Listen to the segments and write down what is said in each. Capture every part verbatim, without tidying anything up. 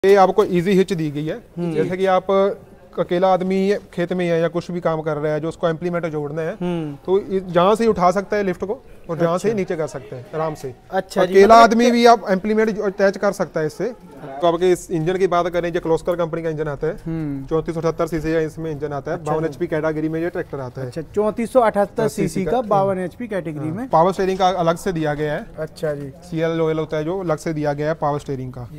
ये आपको easy hitch दी गई है। जैसे कि आप अकेला आदमी खेत में है या कुछ भी काम कर रहा है जो उसको इम्प्लीमेंट जोड़ना है तो जहाँ से ही उठा सकता है लिफ्ट को और जहाँ से ही नीचे कर सकते हैं आराम से। अच्छा, अकेला आदमी भी आप इम्प्लीमेंट अटैच कर सकता है इससे। तो आपके इस इंजन की बात करें जो क्लोस्कर कंपनी का इंजन आता है चौंतीस सौ अठहत्तर सीसी का इसमें इंजन आता है। बावन एचपी कैटेगरी में ये ट्रैक्टर आता है। चौंतीस सौ अठहत्तर सीसी का बावन एचपी कैटेगरी में। पावर स्टीयरिंग का अलग से दिया गया है। अच्छा जी, सीएल ऑयल होता है जो अलग से दिया गया है पावर स्टीयरिंग का।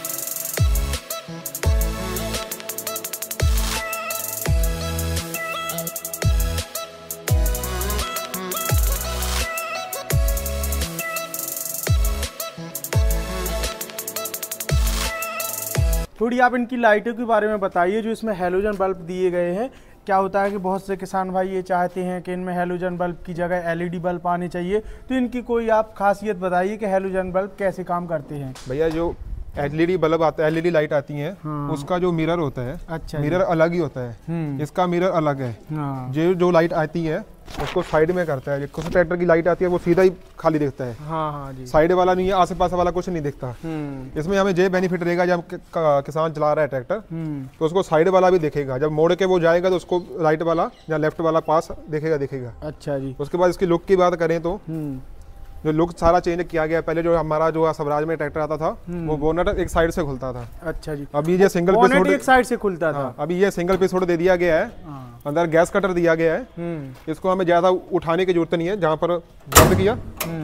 थोड़ी आप इनकी लाइटों के बारे में बताइए जो इसमें हैलोजन बल्ब दिए गए हैं। क्या होता है कि बहुत से किसान भाई ये चाहते हैं कि इनमें हैलोजन बल्ब की जगह एलईडी बल्ब आने चाहिए, तो इनकी कोई आप खासियत बताइए कि हैलोजन बल्ब कैसे काम करते हैं। भैया जो एलईडी बल्ब आता है, एलईडी लाइट आती है, हाँ। उसका जो मिरर होता है, अच्छा मिरर अलग ही होता है, इसका मिरर अलग है। हाँ। जो जो लाइट आती है उसको साइड में करता है। कुछ ट्रैक्टर की लाइट आती है वो सीधा ही खाली दिखता है, हाँ हाँ जी। साइड वाला नहीं है, आस पास वाला कुछ नहीं दिखता। इसमें हमें ये बेनिफिट रहेगा जब किसान चला रहा है ट्रैक्टर तो उसको साइड वाला भी दिखेगा। जब मोड़ के वो जाएगा तो उसको राइट वाला या लेफ्ट वाला पास दिखेगा दिखेगा अच्छा जी। उसके बाद इसकी लुक की बात करें तो जो लुक सारा चेंज किया गया। पहले जो हमारा जो स्वराज में ट्रैक्टर आता था वो बोनट एक साइड से खुलता था। अच्छा जी। अभी ये सिंगल पीस हुड एक साइड से खुलता था। हाँ, अभी ये सिंगल पीस हुड दे दिया गया है। हाँ। अंदर गैस कटर दिया गया है। इसको हमें ज्यादा उठाने की जरूरत नहीं है। जहाँ पर बंद किया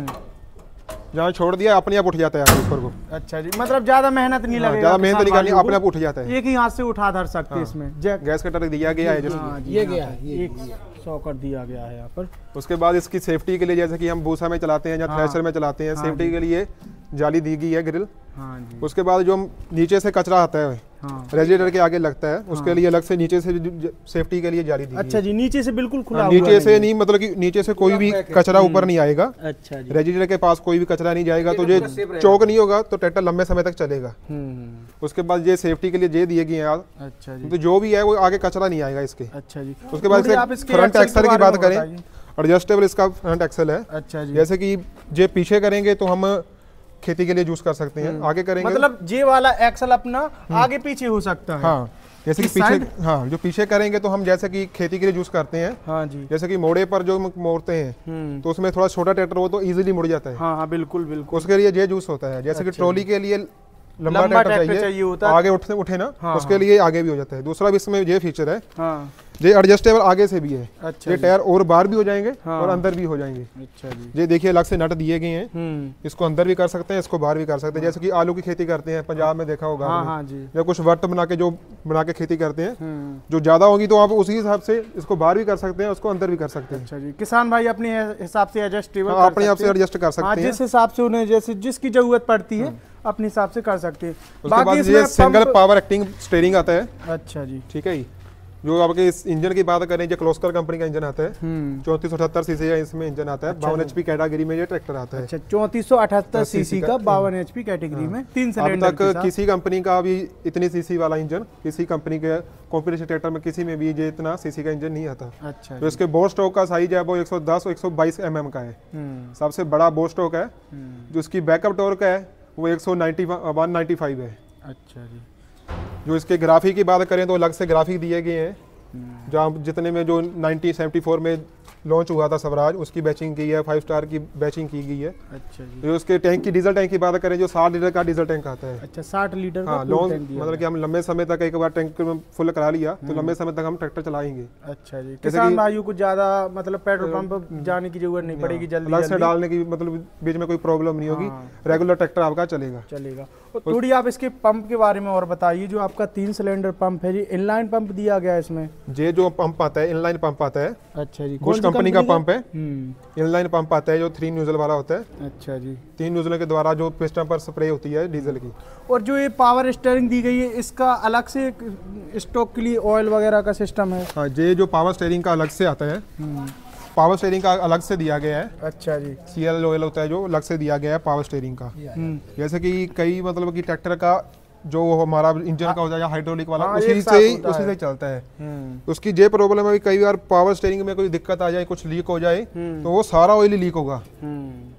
जहाँ छोड़ दिया अपने आप उठ जाता है ऊपर को। अच्छा जी, मतलब ज्यादा मेहनत नहीं लगेगा, ज्यादा मेहनत नहीं करनी, अपने आप उठ जाता है। एक ही हाथ से उठा धर सकते हैं इसमें। गैस कटर दिया गया है जिसमें ये गया है सौ कर दिया गया है यहाँ पर। उसके बाद इसकी सेफ्टी के लिए जैसे कि हम भूसा में चलाते हैं या थ्रेशर में चलाते हैं, सेफ्टी के लिए जाली दी गई है ग्रिल। हाँ जी। उसके बाद जो नीचे से कचरा आता है हाँ। रेडिएटर के आगे लगता है उसके हाँ। लिए अलग से नीचे से सेफ्टी के लिए जाली दी। अच्छा जी, नीचे से बिल्कुल खुला हुआ नीचे से नहीं, मतलब कि नीचे से कोई भी कचरा ऊपर नहीं आएगा। अच्छा जी। रेडिएटर के पास कोई भी कचरा नहीं जाएगा तो ये चौक नहीं होगा तो ट्रैक्टर लंबे समय तक चलेगा। उसके बाद ये सेफ्टी के लिए ये दिए गए हैं। अच्छा जी। तो जो भी है वो आगे कचरा नहीं आएगा इसके। अच्छा जी। उसके बाद फ्रंट एक्सल की बात करें, एडजस्टेबल इसका फ्रंट एक्सल है। अच्छा जी। जैसे कि ये पीछे करेंगे तो हम खेती के लिए यूज कर सकते हैं, आगे करेंगे मतलब जे वाला एक्सल अपना आगे पीछे हो सकता है। हाँ, जैसे कि पीछे हाँ जो पीछे करेंगे तो हम जैसे कि खेती के लिए यूज करते हैं। हाँ जी। जैसे कि मोड़े पर जो मोड़ते हैं तो उसमें थोड़ा छोटा ट्रैक्टर हो तो इजीली मुड़ जाता है। हाँ हाँ बिल्कुल बिल्कुल, उसके लिए ये यूज होता है। जैसे कि ट्रॉली के लिए लंबा ट्रैक्टर चाहिए, चाहिए होता है। आगे उठने उठे ना हाँ, उसके हाँ। लिए आगे भी हो जाता है। दूसरा भी इसमें ये फीचर है हाँ। ये एडजस्टेबल आगे से भी है। अच्छा, ये टायर और बाहर भी हो जाएंगे हाँ। और अंदर भी हो जाएंगे। अच्छा जी। ये देखिए अलग से नट दिए गए हैं, इसको अंदर भी कर सकते हैं, इसको बाहर भी कर सकते हैं। जैसे कि आलू की खेती करते हैं पंजाब में देखा होगा हाँ, हाँ जी। या कुछ वर्ट बना के जो बना के खेती करते हैं, जो ज्यादा होगी तो आप उसी हिसाब से इसको बाहर भी कर सकते हैं, उसको अंदर भी कर सकते हैं। अच्छा जी। किसान भाई अपने हिसाब से एडजस्टेबल अपने आप से एडजस्ट कर सकते हैं, जिस हिसाब से उन्हें जैसे जिसकी जरूरत पड़ती है अपने हिसाब से कर सकते हैं। उसके बाद ये सिंगल पावर एक्टिंग स्टीयरिंग आता है। अच्छा जी, ठीक है। जो आपके इस इंजन की बात करें जो क्लोस्कर कंपनी का इंजन आता है चौंतीस सौ अठहत्तर सीसी का इसमें इंजन आता है। बावन एचपी कैटेगरी में ये ट्रैक्टर आता है। अच्छा, चौंतीस सौ अठहत्तर सीसी का बावन एचपी कैटेगरी में तीन सिलेंडर। अब तक किसी कंपनी का भी इतनी सीसी वाला इंजन किसी कंपनी के कॉम्पिटिशन ट्रैक्टर में किसी में भी ये इतना सीसी का इंजन नहीं आता। अच्छा। तो इसके बोर स्टॉक का साइज है वो एक सौ दस और एक सौ बाईस एम एम का है, सबसे बड़ा बोर स्टॉक है। जो इसकी बैकअप टॉर्क है वो एक सौ नाइन्टी वन नाइन्टी फाइव है। अच्छा जी। जो इसके ग्राफिक की बात करें तो अलग से ग्राफिक दिए गए हैं। जहाँ जितने में जो नाइनटीन सेवेंटी फोर में लॉन्च हुआ था स्वराज उसकी बैचिंग की है, फाइव स्टार की बैचिंग की गई है। अच्छा जी। जो उसके टैंक की डीजल टैंक की बात करें जो साठ लीटर का डीजल टैंक आता है। अच्छा, साठ लीटर हाँ, लॉन्ग मतलब कि हम लंबे समय तक एक बार टैंक फुल करा लिया तो लंबे समय तक हम ट्रैक्टर चलाएंगे। अच्छा जी। किसान भाइयों को ज्यादा मतलब पेट्रोल पंप जाने की जरूरत नहीं पड़ेगी, जल्दी अलग से डालने की मतलब बीच में कोई प्रॉब्लम नहीं होगी, रेगुलर ट्रैक्टर आपका चलेगा चलेगा थोड़ी आप इसके पंप के बारे में और बताइए। जो आपका तीन सिलेंडर पंप है जी, इनलाइन पंप दिया गया है इसमें। ये जो पंप आता है इनलाइन पंप आता है। अच्छा जी। कुछ कंपनी का पंप है इनलाइन पंप आता है जो थ्री न्यूजल वाला होता है। अच्छा जी। तीन न्यूजल के द्वारा जो पिस्टन पर स्प्रे होती है डीजल की। और जो ये पावर स्टीयरिंग दी गई है इसका अलग से स्टॉक के लिए ऑयल वगैरह का सिस्टम है। हाँ, ये जो पावर स्टीयरिंग का अलग से आता है, पावर स्टीयरिंग का अलग से दिया गया है। अच्छा जी। सीएल ऑयल होता है जो अलग से दिया गया है पावर स्टीयरिंग का। जैसे कि कई मतलब कि ट्रैक्टर का जो हमारा इंजन का हो जाए हाइड्रोलिक वाला हाँ, उसी से ही उसी से चलता है। तो उसकी ये प्रॉब्लम है कई बार पावर स्टीयरिंग में कोई दिक्कत आ जाए, कुछ लीक हो जाए तो वो सारा ऑयल लीक होगा।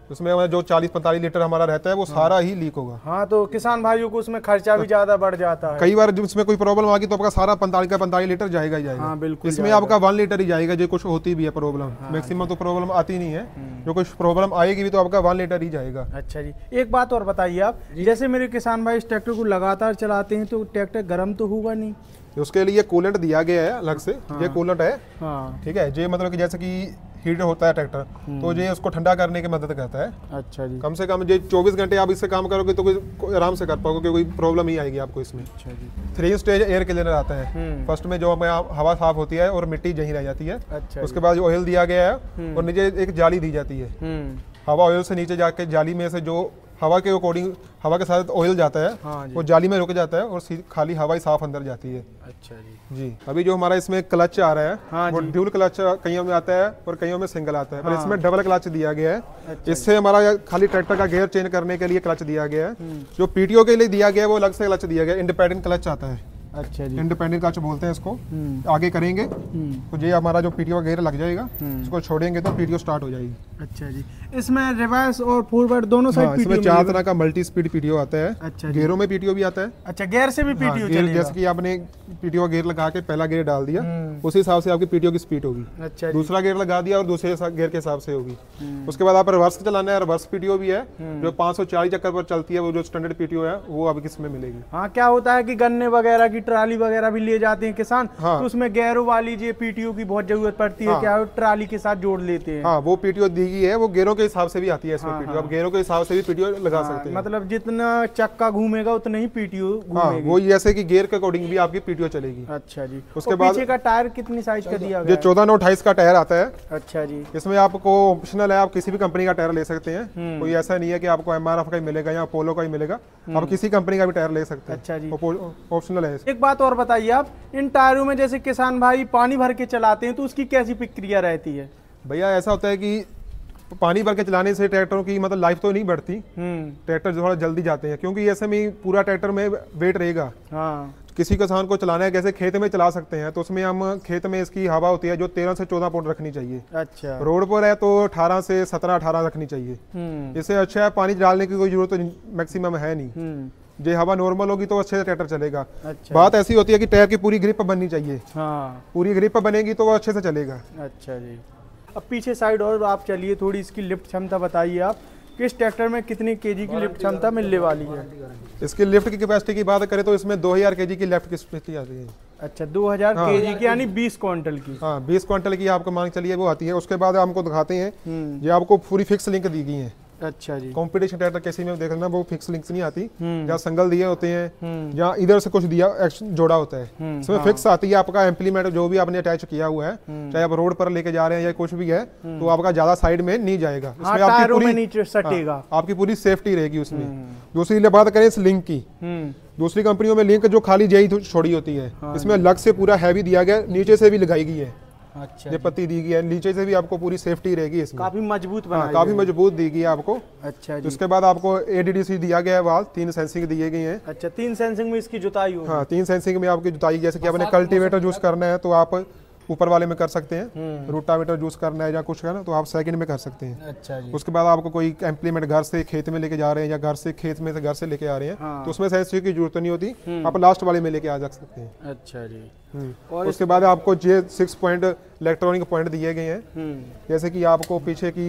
उसमें हमारा जो चालीस पैंतालीस लीटर हमारा रहता है वो हाँ। सारा ही लीक होगा। हाँ, तो किसान भाइयों को उसमें खर्चा भी ज्यादा बढ़ जाता है। कई बार जब इसमें कोई प्रॉब्लम आ गई तो आपका सारा पैंतालीस का पैंतालीस लीटर जाएगा ही जाएगा। हाँ, बिल्कुल इसमें आपका वन लीटर ही जाएगा जो कुछ होती भी है प्रॉब्लम। हाँ, मैक्सिमम तो प्रॉब्लम आती नहीं है, जो कुछ प्रॉब्लम आएगी भी तो आपका वन लीटर ही जाएगा। अच्छा जी, एक बात और बताइए आप, जैसे मेरे किसान भाई इस ट्रैक्टर को लगातार चलाते हैं तो ट्रैक्टर गर्म तो होगा नहीं? उसके लिए कूलेंट दिया गया है अलग से। हाँ। ये कूलेंट है। हाँ। ठीक है, ये मतलब कि जैसे कि हीटर होता है ट्रैक्टर, तो ये उसको ठंडा करने की मदद करता है। अच्छा जी। कम से कम ये चौबीस घंटे आप इससे काम करोगे तो कोई आराम से कर पाओगे, कोई प्रॉब्लम नहीं आएगी आपको इसमें। अच्छा जी। थ्री स्टेज एयर क्लीनर आता है। फर्स्ट में जो हवा साफ होती है और मिट्टी यहीं रह जाती है। अच्छा। उसके बाद जो ऑयल दिया गया है और नीचे एक जाली दी जाती है। हवा ऑयल से नीचे जाके जाली में से जो हवा के अकॉर्डिंग हवा के साथ ऑयल जाता है। हाँ, वो जाली में रुक जाता है और खाली हवा ही साफ अंदर जाती है। अच्छा जी। जी, अभी जो हमारा इसमें क्लच आ रहा है। हाँ, वो ड्यूल क्लच कईयों में आता है और कईयों में सिंगल आता है। हाँ, पर इसमें डबल क्लच दिया गया है। अच्छा, इससे हमारा खाली ट्रैक्टर का गियर चेंज करने के लिए क्लच दिया गया है। जो पीटीओ के लिए दिया गया है वो अलग से क्लच दिया गया है, इंडिपेंडेंट क्लच आता है। अच्छा जी। इंडिपेंडेंट क्लच बोलते हैं इसको। आगे करेंगे तो ये हमारा जो पीटीओ गियर लग जाएगा, इसको छोड़ेंगे तो पीटीओ स्टार्ट हो जाएगी। अच्छा जी। इसमें रिवर्स और फॉरवर्ड दोनों साइड हाँ, इसमें चार तरह का मल्टी स्पीड पीटीओ आता है। अच्छा, गियरों में पीटीओ भी आता है। अच्छा, गियर से भी पीटीओ चलेगा। जैसे कि आपने पीटीओ गियर लगा के पहला गियर डाल दिया, उसी हिसाब से आपकी पीटीओ की स्पीड होगी। अच्छा, दूसरा गियर लगा दिया और दूसरे गियर के हिसाब से होगी। उसके बाद आप रिवर्स चलाना है, रिवर्स पीटीओ भी है जो पाँच सौ चालीस चक्कर पर चलती है। वो जो स्टैंडर्ड पीटीओ है वो अब किसमें मिलेगी। हाँ, क्या होता है कि गन्ने वगैरह की ट्राली वगैरह भी ले जाते हैं किसान। हाँ। तो उसमें गैरों वाली जो पीटीओ की बहुत जरूरत पड़ती है। हाँ। क्या ट्राली के साथ जोड़ लेते हैं। हाँ, वो पीटीओ दी गई है, वो गेरों के हिसाब से भी आती है इसमें। हाँ, पीटीओ आप गेरों के हिसाब से भी पीटीओ लगा हाँ, सकते हैं। मतलब जितना चक्का घूमेगा उतना ही पीटीओ घूमेगी। हाँ, वो जैसे कि गेयर के अकॉर्डिंग भी आपकी पीटीओ चलेगी। अच्छा जी। उसके बाद पीछे का टायर कितनी साइज का दिया गया है? चौदह नौ अट्ठाईस का टायर आता है। अच्छा जी। इसमें आपको ऑप्शनल है, आप किसी भी कंपनी का टायर ले सकते हैं। कोई ऐसा नहीं है कि आपको एमआरएफ का ही मिलेगा या अपोलो का ही मिलेगा, आप किसी कंपनी का भी टायर ले सकते हैं। अच्छा जी, ऑप्शनल है। एक बात और बताइए आप, इन टायरों में जैसे किसान भाई पानी भर के चलाते हैं तो उसकी कैसी प्रक्रिया रहती है? भैया ऐसा होता है कि पानी भर के चलाने से ट्रैक्टरों की मतलब लाइफ तो नहीं बढ़ती, ट्रैक्टर थोड़ा जल्दी जाते हैं क्योंकि ऐसे में पूरा ट्रैक्टर में वेट रहेगा। हाँ। किसी किसान को चलाना है कैसे खेत में चला सकते हैं तो उसमें हम खेत में इसकी हवा होती है जो तेरह से चौदह फुट रखनी चाहिए। अच्छा। रोड पर है तो अठारह से सत्रह अठारह रखनी चाहिए। इससे अच्छा है, पानी डालने की कोई जरूरत तो मैक्सिमम है नहीं। जो हवा नॉर्मल होगी तो अच्छे से ट्रैक्टर चलेगा। अच्छा। बात ऐसी होती है कि टायर की पूरी ग्रिप बननी चाहिए। हाँ। पूरी ग्रिप बनेगी तो वो अच्छे से चलेगा। अच्छा जी। अब पीछे साइड और आप चलिए, थोड़ी इसकी लिफ्ट क्षमता बताइए आप, किस ट्रैक्टर में कितनी केजी की लिफ्ट क्षमता मिलने वाली है? इसकी लिफ्ट की कैपेसिटी की बात करें तो इसमें दो हजार केजी की लिफ्ट कैपेसिटी आती है। अच्छा, दो हजार हाँ। केजी की यानी बीस क्विंटल की। हाँ, बीस क्विंटल की आपको मान चलिए वो आती है। उसके बाद हमको दिखाते हैं, ये आपको पूरी फिक्स लिंक दी गई है। अच्छा जी। कंपटीशन ट्रैक्टर कैसे में देखना, वो फिक्स लिंक्स नहीं आती, जहाँ संगल दिए होते हैं, जहाँ इधर से कुछ दिया जोड़ा होता है, इसमें फिक्स आती है। आपका इम्प्लीमेंट जो भी आपने अटैच किया हुआ है, चाहे आप रोड पर लेके जा रहे हैं या कुछ भी है, तो आपका ज्यादा साइड में नहीं जाएगा। इसमें आपकी पूरी नीचे सटेगा, आपकी पूरी सेफ्टी रहेगी उसमें। दूसरी बात करें इस लिंक की, दूसरी कंपनियों में लिंक जो खाली यही छोड़ी होती है, इसमें अलग से पूरा हैवी दिया गया, नीचे से भी लगाई गई है। अच्छा, ये पत्ती दी गई है, नीचे से भी आपको पूरी सेफ्टी रहेगी इसमें, काफी मजबूत बना, हाँ, काफी मजबूत दी गई है आपको। अच्छा जी। उसके बाद आपको एडीडीसी दिया गया है, वाल तीन सेंसिंग दिए गए हैं। अच्छा, तीन सेंसिंग में इसकी जुताई होगी। हाँ, तीन सेंसिंग में आपकी जुताई, जैसे कि आपने कल्टीवेटर यूज करना है तो आप ऊपर वाले में कर सकते हैं, रोटावेटर यूज करना है या कुछ करना तो आप सेकंड में कर सकते हैं। अच्छा जी। उसके बाद आपको कोई इम्प्लीमेंट घर से खेत में लेके जा रहे हैं या घर से खेत में से घर से लेके आ रहे हैं, हाँ। तो उसमें सेंसिंग की जरूरत नहीं होती, आप लास्ट वाले में लेके आ जा सकते हैं। अच्छा जी। और उसके बाद आपको J six point electronic point दिए गए हैं, जैसे कि आपको पीछे की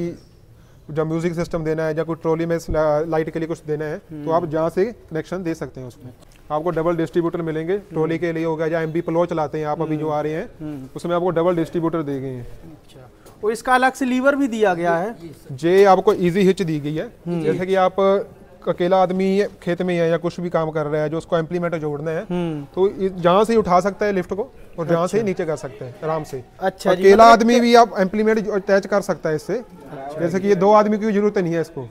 जब म्यूजिक सिस्टम देना है या कोई ट्रॉली में लाइट के लिए कुछ देना है तो आप जहाँ से कनेक्शन दे सकते हैं। उसमें आपको डबल डिस्ट्रीब्यूटर मिलेंगे, ट्रॉली के लिए होगा या एमबी प्लो चलाते हैं आप अभी जो आ रहे हैं, उसमें आपको डबल डिस्ट्रीब्यूटर दिए गए हैं। अच्छा, और इसका अलग से लीवर भी दिया गया है, जे आपको इजी हिच दी गई है। जैसे कि आप अकेला आदमी खेत में है या कुछ भी काम कर रहा है जो उसको इम्प्लीमेंट जोड़ना है, तो जहाँ से ही उठा सकता है लिफ्ट को और जहाँ से ही नीचे कर सकते हैं आराम से। अच्छा, अकेला आदमी भी आप इम्प्लीमेंट अटैच कर सकता है इससे। जैसे कि ये दो आदमी की जरूरत नहीं है इसको,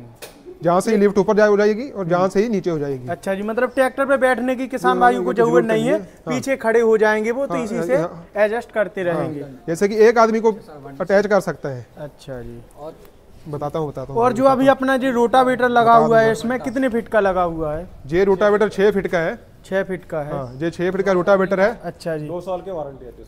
जहाँ से ही लिफ्ट ऊपर हो जाएगी और जहाँ से ही नीचे हो जाएगी। अच्छा जी, मतलब ट्रैक्टर पे बैठने की किसान भाइयों को जरूरत नहीं है, पीछे खड़े हो जाएंगे वो, तो इसी से एडजस्ट करते रहेंगे। जैसे कि एक आदमी को अटैच कर सकता है। अच्छा जी, बताता हूँ बताता हूँ। और जो अभी अपना जो रोटावेटर लगा हुआ है इसमें कितने फीट का लगा हुआ है? ये रोटावेटर छह फीट का है। छह फीट का है, हाँ, ये छह फीट का रोटावेटर है। अच्छा जी। दो साल की वारंटी है इसमें।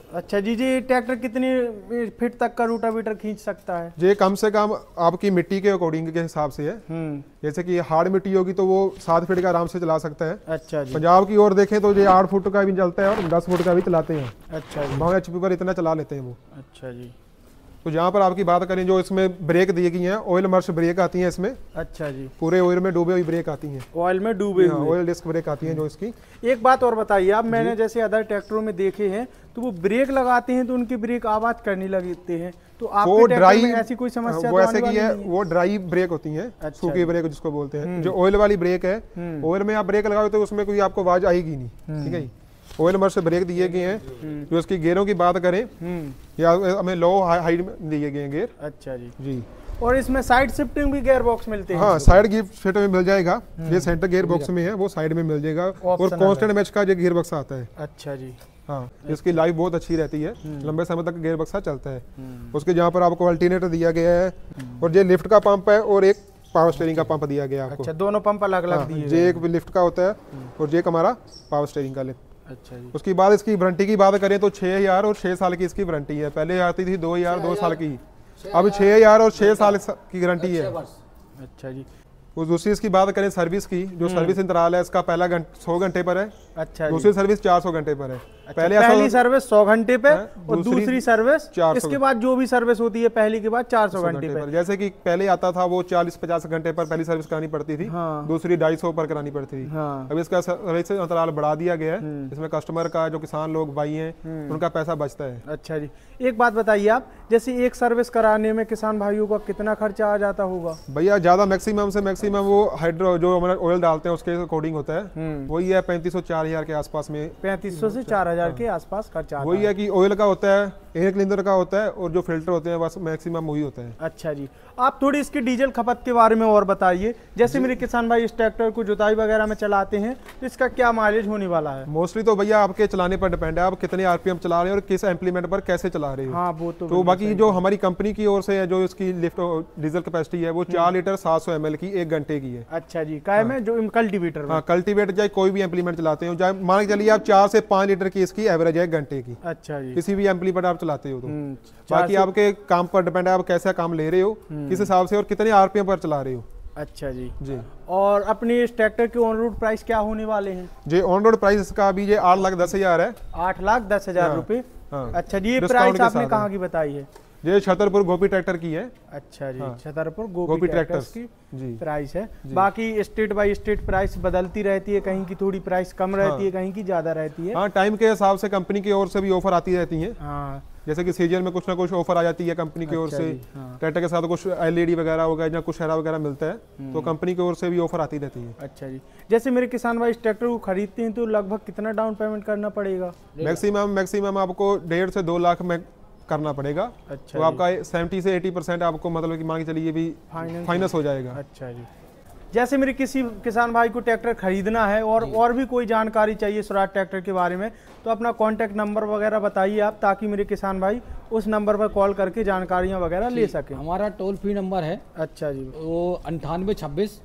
अच्छा जी जी, ट्रैक्टर कितनी फीट तक का रोटावेटर खींच सकता है? ये कम से कम आपकी मिट्टी के अकॉर्डिंग के हिसाब से है। जैसे कि हार्ड मिट्टी होगी तो वो सात फीट का आराम से चला सकता है। अच्छा जी। पंजाब की ओर देखें तो ये आठ फुट का भी चलता है और दस फुट का भी चलाते हैं। अच्छा जी। बहुत एच पी पर इतना चला लेते हैं वो। अच्छा जी। तो जहाँ पर आपकी बात करें, जो इसमें ब्रेक दी गई हैं, ऑयल मर्श ब्रेक आती हैं इसमें। अच्छा जी। पूरे ऑयल में डूबे हुई ब्रेक आती हैं। ऑयल में डूबे हुए ऑयल डिस्क ब्रेक आती हैं जो इसकी। एक बात और बताइए आप, मैंने जैसे अदर ट्रैक्टरों में देखे हैं तो वो ब्रेक लगाते हैं तो उनकी ब्रेक आवाज करने लगते हैं, तो आपके ट्रैक्टर में ऐसी कोई समस्या? वो ऐसे की है, वो ड्राई ब्रेक होती है। अच्छा, सूखी ब्रेक जिसको बोलते हैं। जो ऑयल वाली ब्रेक है, ऑयल में आप ब्रेक लगाओ तो उसमें कोई आपको आवाज आएगी नहीं। ठीक है। ऑयल मर्श से ब्रेक दिए गए हैं। जो इसकी गियरों की बात करें, या हमें लो हाइट में दिए गए हैं गियर। अच्छा जी जी। और इसमें साइड शिफ्टिंग भी गियर बॉक्स मिलते हैं? हाँ, साइड गियर शिफ्ट में मिल जाएगा। ये सेंटर गियर बॉक्स में है, वो साइड में मिल जाएगा। और कांस्टेंट मैच का जो गियर बक्सा आता है। अच्छा जी। हाँ, इसकी लाइफ बहुत अच्छी रहती है, लंबे समय तक गियर बक्सा चलता है। उसके जहाँ पर आपको अल्टरनेटर दिया गया है, और ये लिफ्ट का पंप है और एक पावर स्टीयरिंग का पंप दिया गया आपको। अच्छा, दोनों पंप अलग अलग दिए हैं। ये एक लिफ्ट का होता है और ये हमारा पावर स्टीयरिंग का लिफ्ट। अच्छा जी। उसके बाद इसकी वारंटी की बात करें तो छह हजार और छह साल की इसकी वारंटी है। पहले आती थी दो हजार दो साल की, अब छह हजार और छह साल की गारंटी है। अच्छा जी। उस दूसरी इसकी बात करें सर्विस की, जो सर्विस इंतराल है इसका पहला सौ घंटे पर है। अच्छा। दूसरी सर्विस चार सौ घंटे पर है। अच्छा, पहले पहली सर्विस सौ घंटे पे और दूसरी सर्विस इसके बाद जो भी सर्विस होती है पहली के बाद चार सौ घंटे पे। जैसे कि पहले आता था वो चालीस पचास घंटे पर पहली सर्विस करानी पड़ती थी। हाँ। दूसरी ढाई सौ पर करानी पड़ती थी। हाँ। अब इसका सर्विस अंतराल बढ़ा दिया गया है। इसमें कस्टमर का, जो किसान लोग भाई हैं, उनका पैसा बचता है। अच्छा जी। एक बात बताइए आप, जैसे एक सर्विस कराने में किसान भाइयों का कितना खर्चा आ जाता होगा? भैया ज्यादा मैक्सिमम से मैक्सिमम वो हाइड्रो जो हमारा ऑयल डालते हैं उसके अकॉर्डिंग होता है। वही है पैंतीस सौ चार हजार के आसपास में। पैंतीस सौ से चार हजार के आसपास खर्चा। वही है कि ऑयल का होता है, एयर क्लीनर का होता है, और जो फिल्टर होते हैं बस मैक्सिमम वही होता है। अच्छा जी। आप थोड़ी इसकी डीजल खपत के बारे में और बताइए। जैसे मेरे किसान भाई इस ट्रैक्टर को जुताई वगैरह में चलाते हैं तो इसका क्या माइलेज होने वाला है? मोस्टली तो भैया आपके चलाने पर डिपेंड है, आप कितने आरपीएम चला रहे हैं और किस इम्प्लीमेंट पर कैसे चला रहे हो। हाँ, वो तो, तो बाकी जो हमारी कंपनी की ओर से है, जो इसकी लिफ्ट डीजल कैपेसिटी है वो चार लीटर सात सौ एम एल की एक घंटे की है। अच्छा जी। काय में जो कल्टीवेटर? हाँ, कल्टीवेटर चाहे कोई भी इम्प्लीमेंट चलाते हो, चाहे मान के चलिए आप चार से पांच लीटर की इसकी एवरेज है एक घंटे की। अच्छा जी। किसी भी इम्प्लीमेंट आप चलाते हो तो बाकी आपके काम पर डिपेंड है, आप कैसा काम ले रहे हो, किस हिसाब से और कितने आरपीएम पर चला रहे हो। अच्छा जी जी। और अपनी इस ट्रैक्टर के ऑन रोड प्राइस क्या होने वाले हैं? जी, ऑन रोड प्राइस इसका अभी ये आठ लाख दस हजार है। आठ लाख दस हजार रुपए। अच्छा जी। ये प्राइस आपने कहाँ की बताई है? ये छतरपुर गोपी ट्रैक्टर की है। अच्छा जी। हाँ। छतरपुर गोपी, गोपी ट्रैक्टर्स की जी प्राइस है। बाकी स्टेट बाय स्टेट प्राइस बदलती रहती है, कहीं की थोड़ी प्राइस कम रहती हाँ। है, कहीं की ज्यादा रहती है। हाँ, टाइम के हिसाब से कंपनी की ओर से भी ऑफर आती रहती है। हाँ। जैसे कि सीजन में कुछ ना कुछ ऑफर आ जाती है कंपनी की ओर से। ट्रैक्टर के साथ कुछ एलईडी वगैरह हो गया या कुछ हेरा वगैरह मिलता है, तो कंपनी की ओर से भी ऑफर आती रहती है। अच्छा जी। जैसे मेरे किसान भाई इस ट्रैक्टर को खरीदते हैं तो लगभग कितना डाउन पेमेंट करना पड़ेगा? मैक्सिमम मैक्सिमम आपको डेढ़ से दो लाख में करना पड़ेगा। अच्छा। तो आपका सत्तर से अस्सी परसेंट आपको मतलब कि मान के चलिए भी फाइनेंस हो जाएगा। अच्छा जी। जैसे मेरे किसी किसान भाई को ट्रैक्टर खरीदना है और और भी कोई जानकारी चाहिए स्वराज ट्रैक्टर के बारे में, तो अपना कॉन्टैक्ट नंबर वगैरह बताइए आप, ताकि मेरे किसान भाई उस नंबर पर कॉल करके जानकारियां वगैरह ले सकें। हमारा टोल फ्री नंबर है। अच्छा जी। वो अंठानवे छब्बीस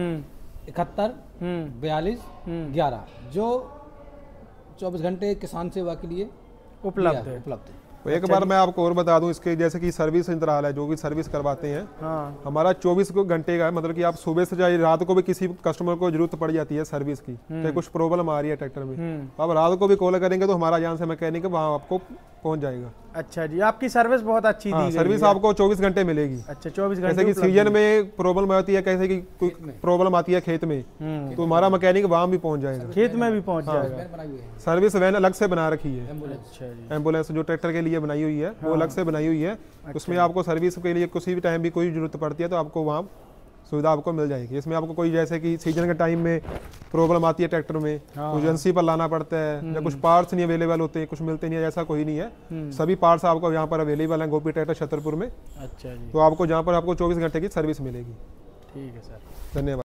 इकहत्तर बयालीस ग्यारह, जो चौबीस घंटे किसान सेवा के लिए उपलब्ध है उपलब्ध है। तो एक बार मैं आपको और बता दूं, इसके जैसे कि सर्विस इंतराल है, जो भी सर्विस करवाते हैं हाँ। हमारा चौबीस घंटे का है। मतलब कि आप सुबह से चाहे रात को भी किसी कस्टमर को जरूरत पड़ जाती है सर्विस की, चाहे कुछ प्रॉब्लम आ रही है ट्रैक्टर में, आप रात को भी कॉल करेंगे तो हमारा जान से मैकेनिक वहाँ आपको पहुंच जाएगा। अच्छा जी। आपकी सर्विस बहुत अच्छी दी गई है। सर्विस आपको चौबीस घंटे मिलेगी। अच्छा, चौबीस घंटे। जैसे कि सीजन में प्रॉब्लम आती है, कैसे कि कोई प्रॉब्लम आती है खेत में, तो हमारा मैकेनिक वहाँ भी पहुंच जाएगा, खेत में भी पहुंच जाएगा। सर्विस वैन अलग से बना रखी है। अच्छा जी। एम्बुलेंस जो ट्रैक्टर के लिए बनाई हुई है वो अलग से बनाई हुई है। उसमें आपको सर्विस के लिए किसी भी टाइम भी कोई जरूरत पड़ती है तो आपको वहाँ सुविधा आपको मिल जाएगी। इसमें आपको कोई जैसे कि सीजन के टाइम में प्रॉब्लम आती है ट्रैक्टर में, हाँ। एजेंसी पर लाना पड़ता है, या कुछ पार्ट्स नहीं अवेलेबल होते हैं, कुछ मिलते नहीं है, ऐसा कोई नहीं है। सभी पार्ट्स आपको यहाँ पर अवेलेबल हैं गोपी ट्रैक्टर छतरपुर में। अच्छा जी। तो आपको जहाँ पर आपको चौबीस घंटे की सर्विस मिलेगी। ठीक है सर, धन्यवाद।